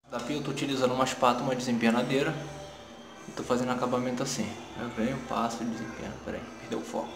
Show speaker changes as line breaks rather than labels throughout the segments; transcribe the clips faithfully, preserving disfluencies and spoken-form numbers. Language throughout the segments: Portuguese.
Da pia eu estou utilizando uma espátula, uma desempenadeira. E estou fazendo acabamento assim. Eu venho, passo e desempeno. Peraí, perdeu o foco.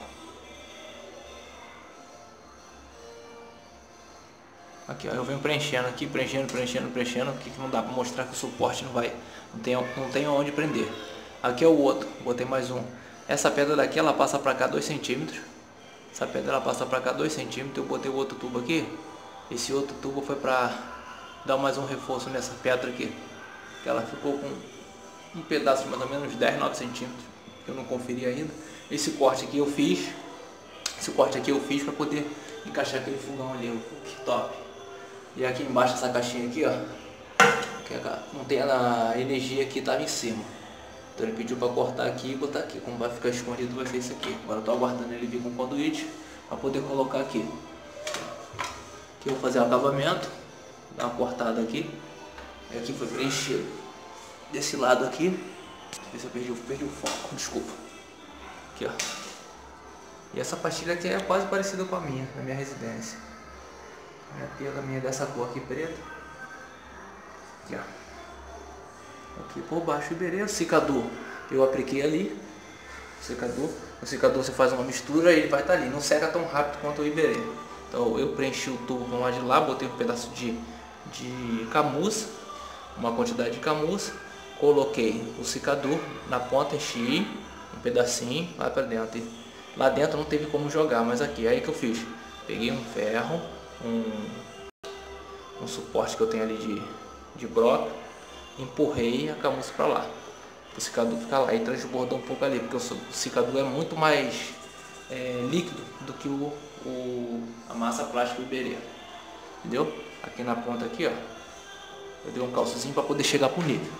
Aqui, ó, eu venho preenchendo aqui, preenchendo, preenchendo, preenchendo. Aqui que não dá para mostrar que o suporte não vai, não tem, não tem onde prender. Aqui é o outro, botei mais um. Essa pedra daqui ela passa para cá dois centímetros. Essa pedra ela passa para cá dois centímetros. Eu botei o outro tubo aqui. Esse outro tubo foi para dar mais um reforço nessa pedra aqui. Que ela ficou com um pedaço de mais ou menos dez, nove centímetros. Que eu não conferi ainda. Esse corte aqui eu fiz. Esse corte aqui eu fiz para poder encaixar aquele fogão ali, o cooktop. E aqui embaixo essa caixinha aqui, ó, que não tem a energia aqui, estava em cima. Então ele pediu para cortar aqui e botar aqui. Como vai ficar escondido vai ser isso aqui. Agora eu tô aguardando ele vir com conduíte para poder colocar aqui. Aqui eu vou fazer o acabamento, dar uma cortada aqui. E aqui foi preenchido. Desse lado aqui, deixa eu ver se eu perdi, perdi o foco, desculpa. Aqui, ó. E essa pastilha aqui é quase parecida com a minha, na minha residência. A pia da minha é dessa cor aqui, preta. Aqui, ó. Aqui por baixo o iberê, o secador eu apliquei ali. O secador, o secador você faz uma mistura e ele vai estar ali. Não seca tão rápido quanto o iberê. Então eu preenchi o tubo com lá de lá, botei um pedaço de, de camuça, uma quantidade de camuça. Coloquei o secador na ponta, enchi um pedacinho, vai para dentro. E lá dentro não teve como jogar, mas aqui, aí que eu fiz. Peguei um ferro, um, um suporte que eu tenho ali de, de broca, empurrei a camuça para lá. O secador ficar lá e transbordou um pouco ali, porque o secador é muito mais é, líquido do que o, o, a massa plástica iberê. Entendeu? Aqui na ponta aqui, ó, eu dei um calçozinho para poder chegar pro nível.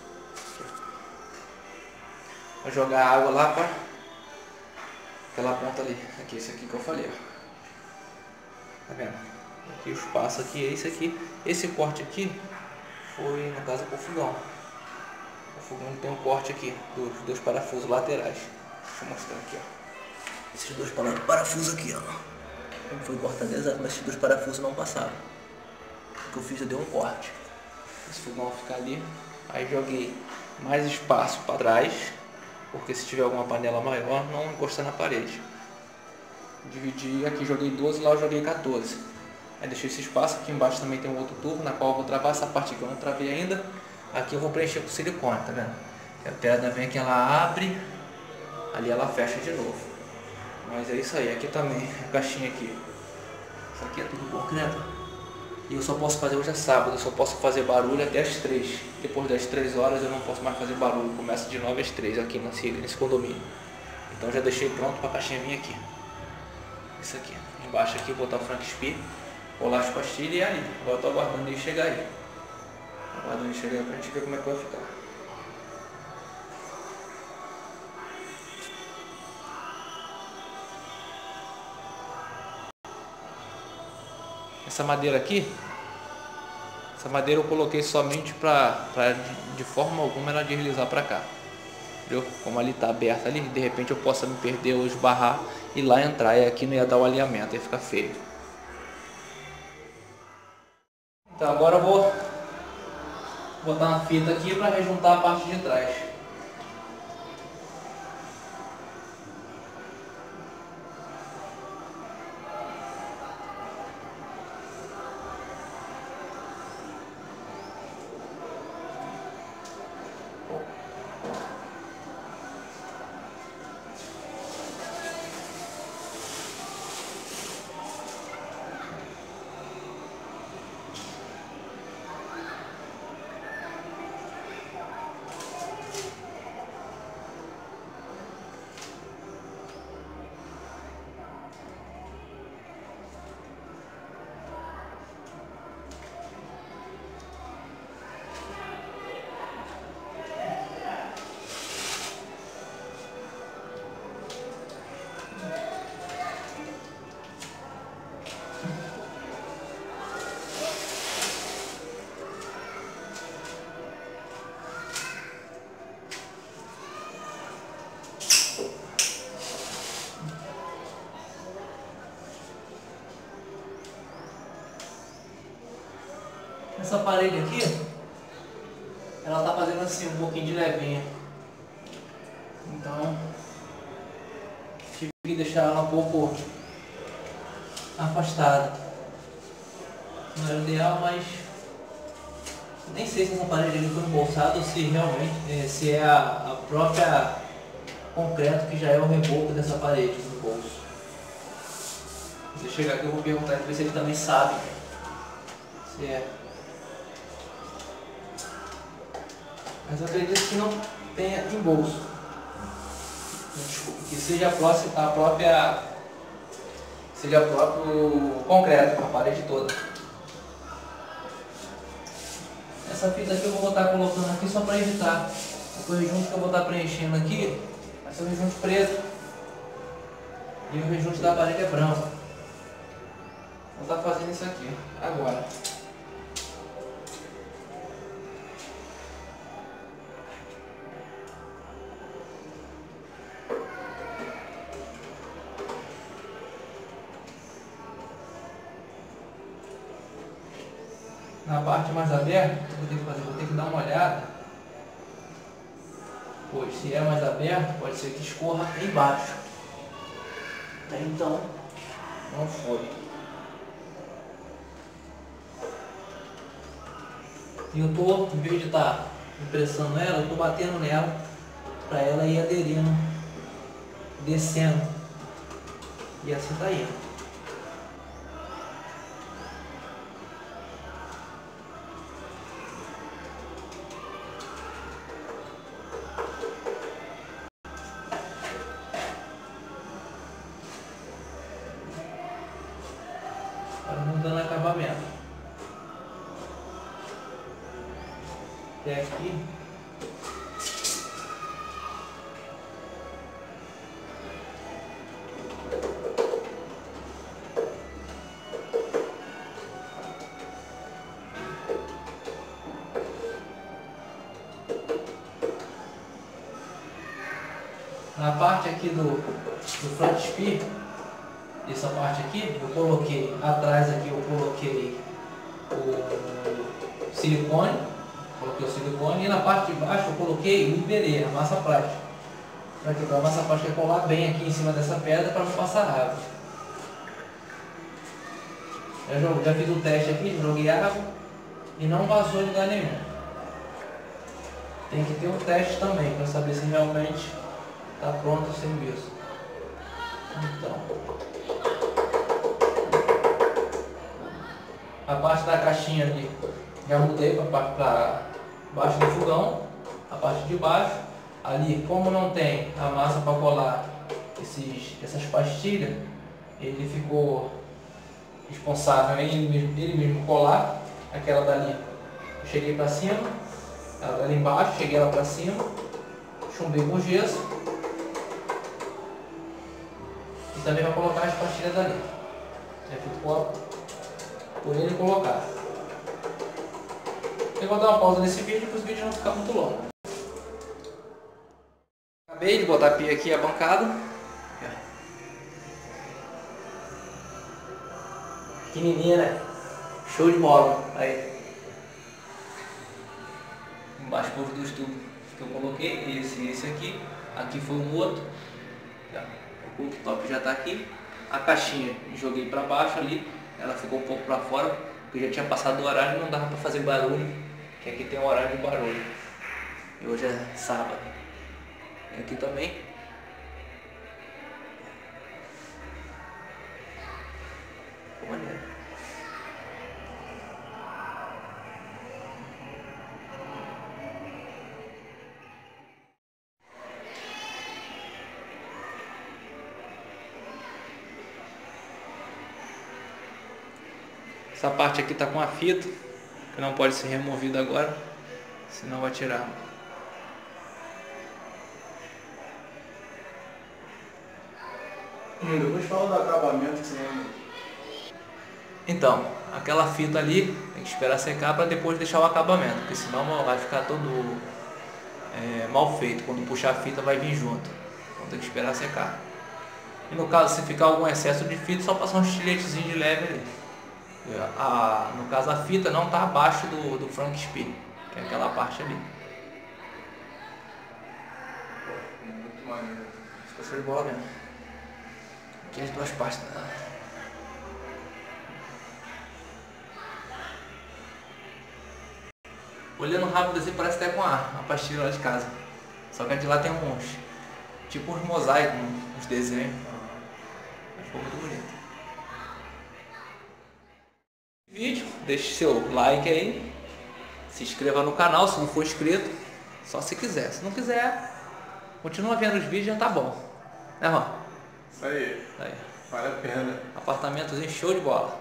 Vou jogar água lá para aquela ponta ali. Aqui, esse aqui que eu falei, ó. Tá vendo? Aqui o espaço aqui é esse aqui. Esse corte aqui foi, no caso, pro fogão. O fogão tem um corte aqui dos dois parafusos laterais. Deixa eu mostrar aqui, ó. Esses dois parafusos aqui, ó. Foi cortado exato, mas esses dois parafusos não passaram. O que eu fiz, eu dei um corte. Esse fogão vai ficar ali. Aí joguei mais espaço para trás, porque se tiver alguma panela maior, não encostar na parede. Dividi aqui, joguei doze, lá eu joguei quatorze. Aí deixei esse espaço, aqui embaixo também tem um outro tubo, na qual eu vou travar essa parte que eu não travei ainda. Aqui eu vou preencher com silicone, tá vendo? A pedra vem que ela abre, ali ela fecha de novo. Mas é isso aí, aqui também, a caixinha aqui. Isso aqui é tudo concreto. E eu só posso fazer hoje é sábado, eu só posso fazer barulho até as três. Depois das três horas eu não posso mais fazer barulho, começa de nove às três aqui nesse, nesse condomínio. Então já deixei pronto para a caixinha vir aqui. Isso aqui, embaixo aqui, botar o Frank Spear, colar as pastilhas e ali. Agora eu tô aguardando ele chegar aí. Aguardando ele chegar aí pra gente ver como é que vai ficar. Essa madeira aqui, essa madeira eu coloquei somente para de, de forma alguma ela deslizar para cá. Entendeu? Como ali está aberta ali, de repente eu possa me perder ou esbarrar e lá entrar, e aqui não ia dar o alinhamento, ia ficar feio. Então agora eu vou botar uma fita aqui para rejuntar a parte de trás. Essa parede aqui ela tá fazendo assim um pouquinho de levinha. Então tive que deixar ela um pouco afastada. Não era ideal, mas nem sei se essa parede ali foi embolsada ou se realmente é, se é a, a própria concreto que já é o reboco dessa parede do bolso. Se eu chegar aqui eu vou perguntar para ver se ele também sabe se é. Mas eu acredito que não tenha embolso. Que seja a, próxima, a própria seja o próprio concreto, a parede toda. Essa fita aqui eu vou estar colocando aqui só para evitar o rejunte que eu vou estar preenchendo aqui vai ser o rejunte preto e o rejunte da parede é branco. Vou estar fazendo isso aqui agora. Na parte mais aberta, o que eu tenho que fazer? Vou ter que dar uma olhada, pois se é mais aberto, pode ser que escorra embaixo. Até então, não foi. E eu tô, em vez de estar impressando ela, eu tô batendo nela para ela ir aderindo, descendo. E assim tá indo. Dando acabamento. Até aqui. Na parte aqui do, do frontispié, essa parte aqui, eu coloquei, atrás aqui eu coloquei o silicone, coloquei o silicone e na parte de baixo eu coloquei o iberê, a massa plástica. Para que a massa plástica colar bem aqui em cima dessa pedra para não passar água. Eu já fiz o teste aqui, joguei água e não vazou em lugar nenhum. Tem que ter um teste também para saber se realmente está pronto o serviço. Então, a parte da caixinha ali já mudei para baixo do fogão, a parte de baixo. Ali, como não tem a massa para colar esses, essas pastilhas, ele ficou responsável em ele mesmo, ele mesmo colar. Aquela dali eu cheguei para cima, ela dali embaixo, cheguei ela para cima, chumbei com gesso e também vai colocar as pastilhas dali. É feito por, por ele colocar. Eu vou dar uma pausa nesse vídeo para os vídeos não ficar muito longos. Acabei de botar a pia aqui, a bancada. Pequenininha, né? Show de bola. Aí. Embaixo foram os dois tubos que eu coloquei. Esse e esse aqui. Aqui foi um outro. O cooktop já está aqui. A caixinha joguei para baixo ali. Ela ficou um pouco para fora. Porque já tinha passado o horário e não dava para fazer barulho. Que aqui tem um horário de barulho. E hoje é sábado. E aqui também. Ficou maneiro. Essa parte aqui tá com a fita, que não pode ser removida agora, senão vai tirar.
Hum, depois fala do acabamento que você lembra.
Então, aquela fita ali tem que esperar secar para depois deixar o acabamento, porque senão vai ficar todo é, mal feito. Quando puxar a fita vai vir junto, então tem que esperar secar. E no caso, se ficar algum excesso de fita, só passar um estiletezinho de leve ali. A, no caso, a fita não está abaixo do, do frontispié. que é aquela parte ali.
Muito maneiro.
Ficou show de bola mesmo. Aqui as duas partes. Né? Olhando rápido assim parece até com a, a pastilha lá de casa. Só que a de lá tem uns, tipo uns mosaicos, uns desenhos. Mas ficou muito bonito. Vídeo, deixe seu like aí. Se inscreva no canal se não for inscrito. Só se quiser. Se não quiser, continua vendo os vídeos, já tá bom. Né, Juan?
Isso aí.
Aí.
Vale a pena.
Apartamentozinho show de bola.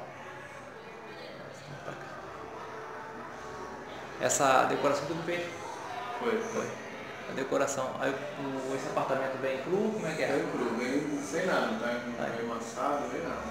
Essa decoração tudo fez?
Foi, foi.
A decoração. Aí o, esse apartamento bem cru, como é que é?
Bem cru, bem sem nada, tá?
Aí.
Bem amassado, bem nada.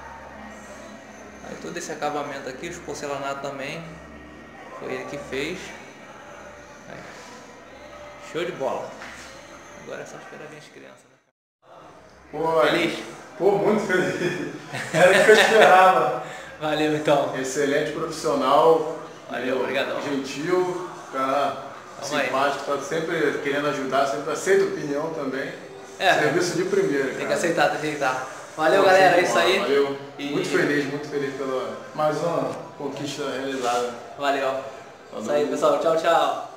Aí todo esse acabamento aqui, os porcelanatos também. Foi ele que fez. Aí. Show de bola. Agora é só esperar vir as crianças. Né?
Pô,
Feliz?
Pô, muito feliz. Era o que eu esperava.
Valeu então.
Excelente profissional.
Valeu, obrigadão.
Gentil, cara
Vamos
simpático, tá sempre querendo ajudar, sempre aceita opinião também.
É.
Serviço de primeira, cara.
Tem que aceitar, tem que aceitar. Valeu,
Pô,
galera,
show
é
de
isso
bola,
aí.
Valeu.
E...
Muito feliz, muito feliz pela mais uma conquista realizada.
Valeu.
Falou.
Isso aí, pessoal. Tchau, tchau.